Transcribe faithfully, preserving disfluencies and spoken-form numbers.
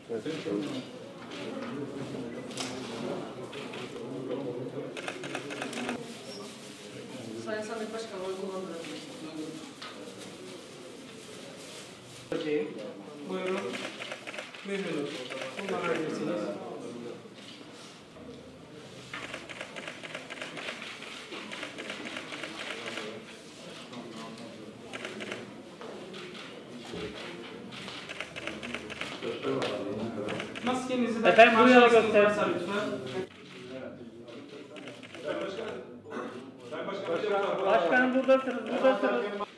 Evet. Sayın Sandık Başkanı oy kullandırabilir. Buyurun. Memnunum. Kullanabilirsiniz. Maskenizi de efendim buraya gösterin. Sayın Başkanım. Başkanım buradasınız, buradasınız.